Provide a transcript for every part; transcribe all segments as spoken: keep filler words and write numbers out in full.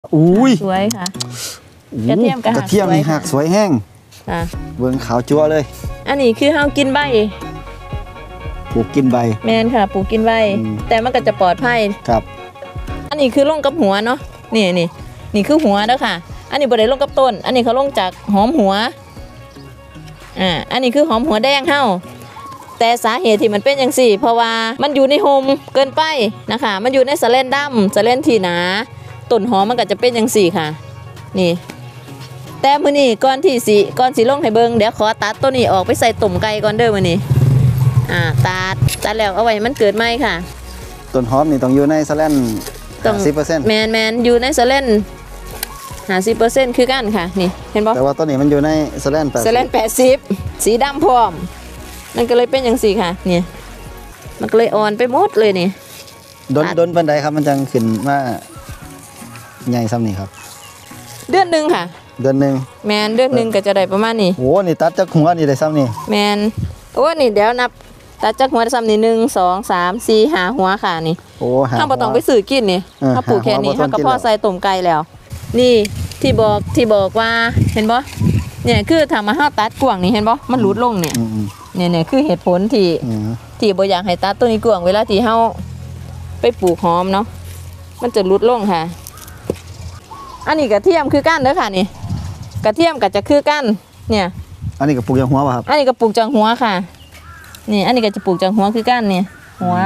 อุ้ยสวยค่ะกระเทียมกระเทียมนี่หักสวยแห้งเบิ้งขาวจั่วเลยอันนี้คือเฮากินใบปลูกกินใบแมนค่ะปลูกกินใบแต่มันก็จะปลอดภัยครับอันนี้คือลงกับหัวเนาะนี่นี่นี่คือหัวเด้อค่ะอันนี้บ่ได้ลงกับต้นอันนี้เขาลงจากหอมหัวอ่าอันนี้คือหอมหัวแดงเฮาแต่สาเหตุที่มันเป็นอย่างสี่เพราะว่ามันอยู่ในโฮมเกินไปนะคะมันอยู่ในสะเลนดำสะเลนที่หนาต้นหอมมันก็จะเป็นอย่างสี่ค่ะนี่แต่มื้อนี้ก่อนที่สิก่อนสิลงให้เบิ่งเดี๋ยวขอตัดต้นนี้ออกไปใส่ตุ่มไก่ก่อนเด้อมื้อนี้อ่าตัดตัดแล้วเอาไว้มันเกิดใหม่ค่ะต้นหอมนี่ต้องอยู่ในสะเลนต้องสิบเปอร์เซ็นต์แมนแมนอยู่ในสะเลนห้าสิบเปอร์เซ็นต์คือกันค่ะนี่เห็นบ่แต่ว่าต้นนี้มันอยู่ในสะเลนแปดสิบสะเลนแปดสิบสีดำพร้อมมันก็เลยเป็นอย่างสี่ค่ะนี่มันก็เลยอ่อนไปหมดเลยนี่ดนดนปันใดครับมันจังขึ้นมาใหญ่ซ้ำนี่ครับเดือนหนึ่งค่ะเดือนหนึ่งแมนเดือนหนึ่งก็จะได้ประมาณนี้โอ้นี่ตัดจากหัวนี่ได้ซ้ำนี่แมนโอ้นี่เดี๋ยวนับตัดจากหัวซ้ำนี่หนึ่งสองสามสี่หาหัวค่ะนี่โอ้หาข้าวปลาตองไปสื่อกินนี่ข้าวปลูกแค่นี้ข้าวกระเพาะใส่ต้มไก่แล้วนี่ที่บอกที่บอกว่าเห็นบ่เนี่ยคือทำมาห้าตัดกวางนี่เห็นบ่มันหลุดลงเนี่ยเนี่ยเนี่ยคือเหตุผลที่ที่บ่อยากให้ตัดตัวนี้กวางเวลาที่เฮาไปปลูกหอมเนาะมันจะหลุดลงค่ะอันนี้กระเทียมคือก้านเด้อค่ะนี่กระเทียมก็จะคือก้านเนี่ยอันนี้ก็ปลูกจากหัวป่ะครับอันนี้ก็ปลูกจากหัวค่ะนี่อันนี้ก็จะปลูกจากหัวคือก้านเนี่ยหัว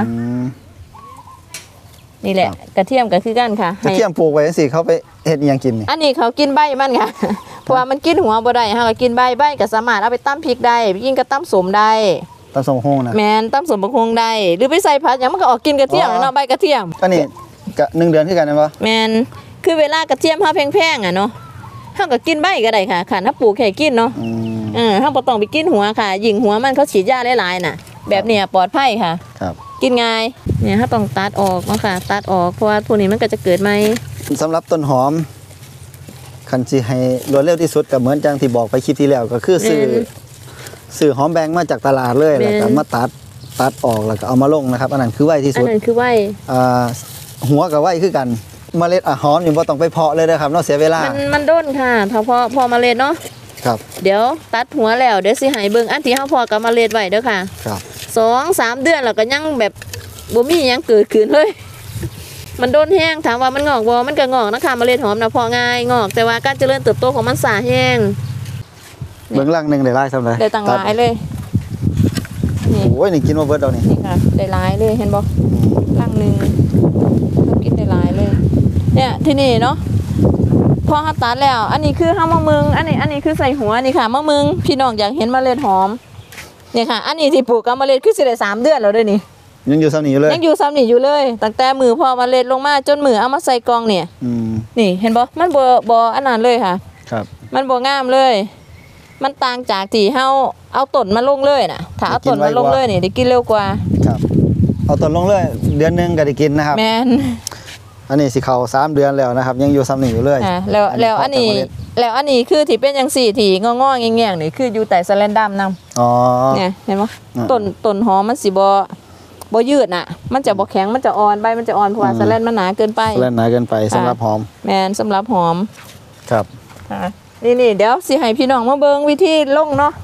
นี่แหละกระเทียมก็คือก้านค่ะกระเทียมปลูกไว้สิเขาไปเฮ็ดยังกินนี่อันนี้เขากินใบมันค่ะเพราะว่ามันกินหัวบ่ได้เฮาก็กินใบใบก็สามารถเอาไปตำพริกได้ยิ่งก็ตำสมได้ตำสมโฮงนะแม่นตำสมบักฮงได้หรือไปใส่ผัดหยังมันก็ออกกินกระเทียมเนาะใบกระเทียมอันนี้ก็หนึ่งเดือนคือกันนะบ่แม่นคือเวลากระเทียมเฮาแพงๆอ่ะเนาะเฮาก็กินใบก็ได้ค่ะคันถ้าปลูกแค่กินเนาะเออเฮาบ่ต้องไปกินหัวค่ะยิ่งหัวมันเขาฉีดยาหลายๆน่ะแบบเนี้ยปลอดภัยค่ะครับกินง่ายเนี่ยเฮาต้องตัดออกเนาะค่ะตัดออกเพราะว่าพวกนี้มันก็จะเกิดใหม่สำหรับต้นหอมคันสิให้รวดเร็วที่สุดก็เหมือนจังที่บอกไปคลิปที่แล้วก็คือซื้อซื้อหอมแบงมาจากตลาดเลยแล้วก็มาตัดตัดออกแล้วก็เอามาลงนะครับอันนั้นคือไวที่สุดอันนั้นคือไวอ่าหัวกับไวคือกันเมล็ดอ่ะหอมอยู่บ่ต้องไปเพาะเลยนะครับเนาะเสียเวลามันมันด้นค่ะถ้าพอพอเมล็ดเนาะครับเดี๋ยวตัดหัวแล้วเดี๋ยวสิให้เบิ่งอันที่เฮาพอกับเมล็ดไว้เด้อค่ะครับสองสามเดือนแล้วก็ยังแบบบ่มีหยังเกิดขึ้นเลยมันโดนแห้งถามว่ามันงอกบ่มันก็งอกนะคะเมล็ดหอมนะพอง่ายงอกแต่ว่าการเจริญเติบโตของมันสาแห้งเบิ่งลังนึงได้หลายซำใดได้ตั้งหลายเลยนี่โอ้ยนี่กินบ่เบิดดอกนี่นี่ค่ะได้หลายเลยเห็นบ่ลังนึงกินได้หลายเลยเนี่ยที่นี่เนาะพอเฮาตัดแล้วอันนี้คือเฮามะมึงอันนี้อันนี้คือใส่หัวนี่ค่ะมะมึงพี่น้องอยากเห็นเมล็ดหอมเนี่ยค่ะอันนี้ที่ปลูกกับเมล็ดคือสิได้สามเดือนแล้วเด้อนี่ยังอยู่ซ้ำนี่อยู่เลยยังอยู่ซ้ำนี่อยู่เลยตั้งแต่มือพอเมล็ดลงมาจนมือเอามาใส่กล่องเนี่ยนี่เห็นบ่มันบ่บ่อันนั้นเลยค่ะครับมันบ่งามเลยมันต่างจากที่เฮาเอาต้นมาลงเลยน่ะถ้าเอาต้นมาลงเลยนี่ได้กินเร็วกว่าครับเอาต้นลงเลยเดือนนึงก็ได้กินนะครับแม่นอันนี้สิเข้าสามเดือนแล้วนะครับยังอยู่ซ้ำนี่อยู่เลยอ่าแล้วแล้วอันนี้แล้วอันนี้คือที่เป็นจังซี่ที่งอๆแง่ๆนี่คืออยู่ใต้สแลนดัมนำอ๋อเนี่ยเห็นบ่ต้นต้นหอมมันสิบ่บ่ยืดน่ะมันจะบ่แข็งมันจะอ่อนใบมันจะอ่อนเพราะว่าสแลนมันหนาเกินไปสแลนหนาเกินไปสำหรับหอมแม่นสำหรับหอมครับค่ะนี่ๆเดี๋ยวสิให้พี่น้องมาเบิ่งวิธีลงเนาะ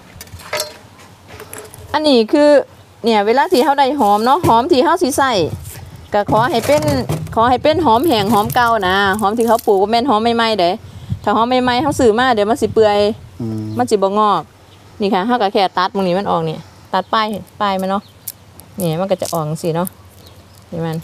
อันนี้คือเนี่ยเวลาที่เฮาได้หอมเนาะหอมที่เฮาสิใส่ก็ขอให้เป็นขอให้เป็นหอมแห้งหอมเก่านะหอมที่เขาปลูกบ่แม่นหอมใหม่ๆเด้ถ้าหอมใหม่ๆเฮาซื้อมาเดี๋ยวมันสิเปื่อยมันสิบ่งอกนี่ค่ะเฮาก็แค่ตัดตรงนี้มันออกนี่ตัดปลายปลายมันเนาะนี่มันก็จะออกสิเนาะนี่มัน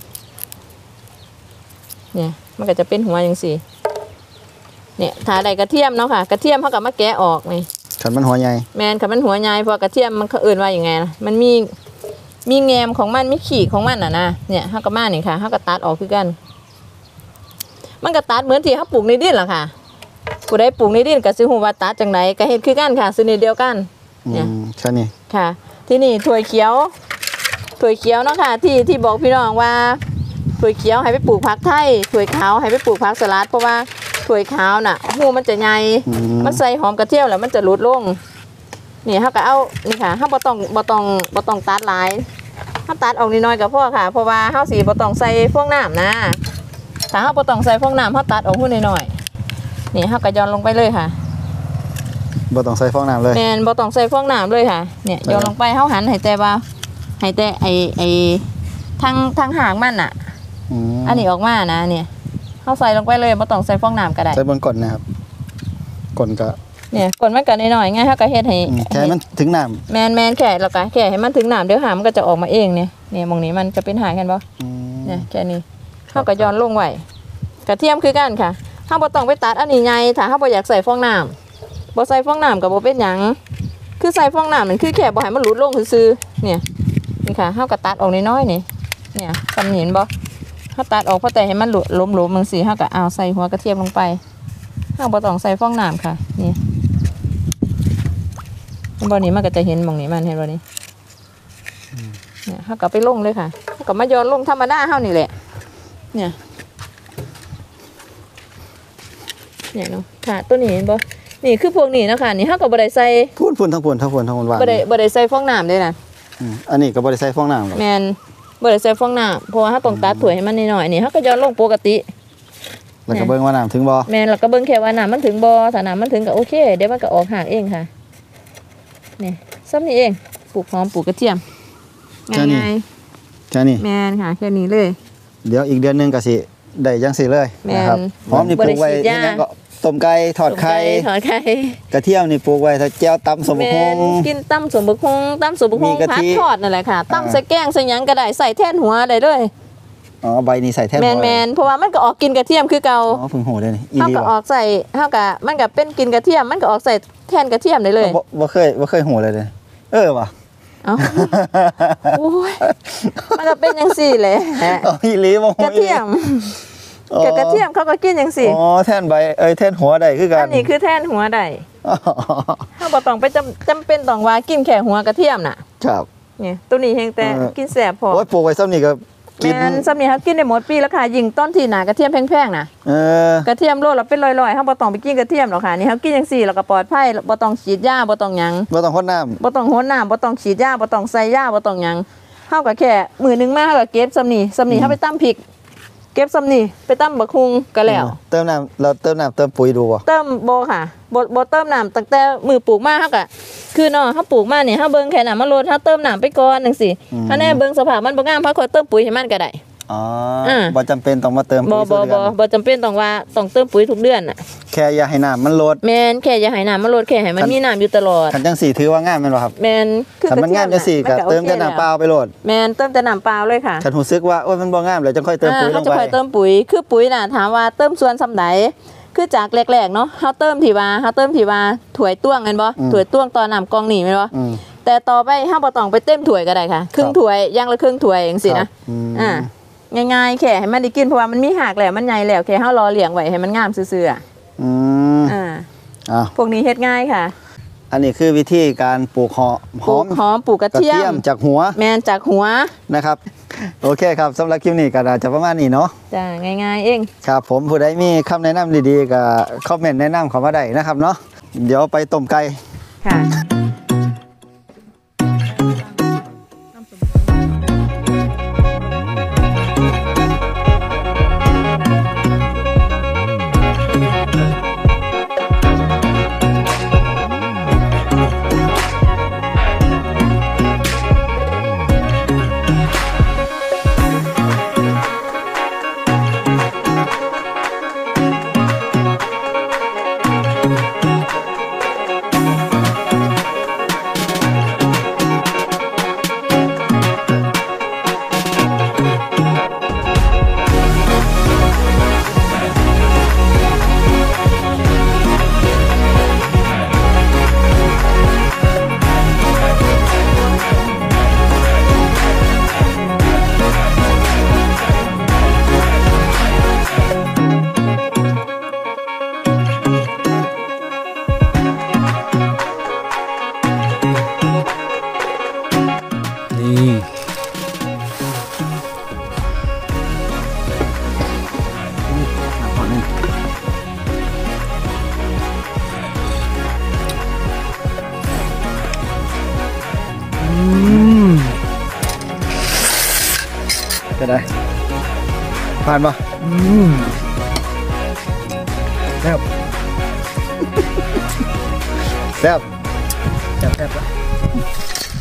เนี่ยมันก็จะเป็นหัวอย่างสิเนี่ยถ้าได้กระเทียมเนาะค่ะกระเทียมเขาก็มาแกะออกนี่ขันมันหัวใหญ่แมนขันมันหัวใหญ่เพราะกระเทียมมันเขาเอื่นว่าอย่างไงนะมันมีมีแงมของมันมีขีดของมันอ่ะนะเนี่ยเขาก็มานี่ค่ะเขาก็ตัดออกคือกันมันก็ตัดเหมือนที่เขาปลูกในดินแหละค่ะผู้ใดปลูกในดินก็ซื้อหัวตัดจังไหนก็เห็ดคือกันค่ะซื้อในเดียวกันเนี่ยใช่นี่ค่ะที่นี่ถั่วเขียวถั่วเขียวเนาะค่ะที่ที่บอกพี่น้องว่าถั่วเขียวให้ไปปลูกผักไทยถั่วขาวให้ไปปลูกผักสลัดเพราะว่าถั่วขาวน่ะหูมันจะใหญ่มันใส่หอมกระเทียมแล้วมันจะลดลงนี่เขาก็เอานี่ค่ะเขาบ่ต้องบ่ต้องบ่ต้องตัดหลายเขาตัดออกนิดหน่อยกับพ่อค่ะเพราะว่าเขาสีบ่ต้องใส่พวกน้ำนะถ้าเฮาบ่ต้องใส่ฟองน้ำเฮาตัดออกหูน้อยๆนี่เฮาก็ย้อนลงไปเลยค่ะบ่ต้องใส่ฟองน้ำเลยแม่นบ่ต้องใส่ฟองน้ำเลยค่ะเนี่ยย้อนลงไปเฮาหันให้แต่ว่าให้แต่ไอ้ไอ้ทางทางหางมันน่ะอืมอันนี้ออกมานะเนี่ยเฮาใส่ลงไปเลยบ่ต้องใส่ฟองน้ำก็ได้ใส่บนก้นนะครับก้นก็เนี่ยกดมันก็น้อยๆไงเฮาก็เฮ็ดให้อืมแค่มันถึงน้ำแม่นๆแค่แล้วก็แค่ให้มันถึงน้ำเดี๋ยวหางมันก็จะออกมาเองเนี่ยเนี่ยหมองนี้มันจะเป็นหางกันบ่อืมเนี่ยแค่นี้เฮาก็ย้อนลงไว้กระเทียมคือกันค่ะเฮาบ่ต้องไปตัดอันนี้ใหญ่ถ้าเฮาบ่อยากใส่ฟองน้ำบ่ใส่ฟองน้ำก็บ่เป็นหยังคือใส่ฟองน้ำมันคือแค่บ่ให้มันหลุดลงซื่อๆเนี่ยนี่ค่ะเฮาก็ตัดออกน้อยๆนี่เนี่ยสำเห็นบ่เฮาตัดออกเพราะแต่ให้มันหลุดล้มๆจังซี่เฮาก็เอาใส่หัวกระเทียมลงไปเฮาบ่ต้องใส่ฟองน้ำค่ะนี่บ่นี้มันก็จะเห็นหม่องนี้มันเห็นบ่นี่เนี่ยเฮาก็ไปลงเลยค่ะเฮาก็มาย้อนลงธรรมดาเฮานี่แหละเนี่ยเนี่ยเนาะค่ะตัวนี้เห็นบ่นี่คือพวกนี้เนาะค่ะนี่เฮาก็บ่ได้ใส่พูนพูนทั้งพูนทั้งพูนทั้งพูนวางบ่ได้บ่ได้ใส่ฟองน้ำเลยนะอืมอันนี้ก็บ่ได้ใส่ฟองน้ำหรอกแม่นบ่ได้ใส่ฟองน้ำเพราะว่าเฮาต้องตัดถ้วยให้มันน้อยๆนี่เฮาก็ย้อนลงปกติแล้วก็เบิ่งว่าน้ำถึงบ่แม่นแล้วก็เบิ่งแค่ว่าน้ำมันถึงบ่ถ้าน้ำมันถึงก็โอเคเดี๋ยวมันก็ออกหางเองค่ะนี่ซ้ำนี่เองปลูกหอมปลูกกระเทียมง่ายแค่นี้ๆแม่นค่ะแค่นี้เลยเดี๋ยวอีกเดือนหนึงก็สิได้จังสิเลยแม่นนะครับหอมนี่ปลูกไว้บ่ได้ฉีดยายังก็ต้มไก่ทอดไข่ถอดไข่กระเทียมนี่ปลูกไว้ถ้าแจ่วตำสมบักแม่ฮนงกินตำสมบักฮงตำสมบักฮมีงกะผัดทิทอดนั่นแหละค่ะอ่าตำใส่แกงใส่หยังก็ได้ใส่แทนหัวได้เลยอ๋อใบนี้ใส่แทนแมนบ่แมนเพราะว่ามันก็ออกกินกระเทียมคือเก่าอ๋อเพิ่งโหได้นี่อีเฮาหลีก็บ่ออกใส่เฮาก็มันก็เป็นกินกระเทียมมันก็ออกใส่แทนกระเทียมได้เลยบ่บ่เคยบ่เคยโหเลยเด้อเออว่ะเอ้าโอ้ยมันก็เป็นจังซี่แหละอ๋ออีหลีบ่โหกระเทียมอ๋อกับกระเทียมเขาก็กินจังซี่อ๋อแทนใบเอ้ยแทนหัวได้คือกัอันนนี้คือแทนหัวได้อ๋อเฮาบ่ต้องไปจำจำเป็นต้องว่ากินแค่หัวกระเทียมน่ะครับนี่ตัวนี้เพียงแต่เออกินแซ่บพอโอ้ยปลูกไว้ซ้ำนี่ก็กินแม่นซ้ำนี่เขากินได้หมดปีแล้วค่ะยิ่งต้นที่หนากระเทียมแพงๆน่ะเออกระเทียมโลละเป็นร้อยๆเฮาบ่ต้องไปกินกระเทียมหรอกค่ะนี่เฮากินจังซี่แล้วก็ปลอดภัยบ่ต้องฉีดยาบ่ต้องหยังบ่ต้องพ่นน้ำบ่ต้องโหนน้ำบ่ต้องฉีดยาบ่ต้องใส่ยาบ่ต้องหยังเฮาก็แค่มื้อหนึงมาเฮาก็เก็บซำนี่ซำนี่เฮาไปตำพริก เก็บซำนี่ไปตำบักฮุงก็แล้วเติมน้ำเราเติมน้ำเติมปุ๋ยดูบ่เติมบ่ค่ะบ่บ่เติมน้ำตั้งแต่มื้อปลูกมาเฮาก็คือเนาะเฮาปลูกมานี่เฮาเบิ่งแค่น้ำมันลดเฮาเติมน้ำไปก่อนจังซี่ถ้าแน่เบิ่งสภาพมันบ่งามเฮาค่อยเติมปุ๋ยให้มันก็ได้อ๋ออา บ่จำเป็นต้องมาเติมบ่ปุ๋ยบ่ทุกเดืบ่อนบ่จำเป็นต้องว่าต้องเติมปุ๋ยทุกเดือนน่ะแค่อย่าให้น้ำมันลดแม่นแค่อย่าให้น้ำมันลดแค่ให้มันมีน้ำอยู่ตลอดคันจังสี่ถือว่างามแม่นบ่ครับแม่นคือกคันระมันเทียงามจังสี่ก็น่ะเติมแต่น้ำเปล่าไปโลดแม่นเติมแต่น้ำเปล่าเลยค่ะคันรู้สึกว่าโอ้ยมันบ่งามแล้วจังค่อยเติมปุ๋ยลอ่าง เขาไปจะคอยเติมปุ๋ย คือปุ๋ยน่ะถามว่าเติมส่วนสำใดคือจากแรกๆเนาะเฮาเติมที่ว่าเฮาเติมที่ว่าถ้วยตวงแม่นบ่ถ้วยตวงต่อน้ำกองนี่แม่นบ่อืมแต่ต่อไปเฮาบ่ต้องไปเต็มถ้วยก็ได้ค่ะ ครึ่งถ้วยอย่างละครึ่งถ้วยจังซี่ครันะบอืมอ่าง่ายๆแค่ให้มันได้กินเพราะว่ามันมีหากแล้วมันใหญ่แล้วแค่เฮารอเลี้ยงไว้ให้มันงามซื่อๆอ่ะอืมอ่าอ่ะพวกนี้เฮ็ดง่ายค่ะอันนี้คือวิธีการปลูกหอมหปลูอก มหอมปลูกกระกระเทียเทียมมจากหัวแม่นจากหัวนะครับ โอเคครับสำหรับคลิปนี้ก็น่าจะประมาณนี้เนาะจ้าง่ายๆเองครับผมผู้ใดมีคำแนะนำดีๆก็คอมเมนต์แนะนำเข้ามาได้นะครับเนาะเดี๋ยวไปต้มไก่ค่ะนี่ก็ได้ผ่านปะอืมแซ่บแซ่บแซ่บแซ่บละ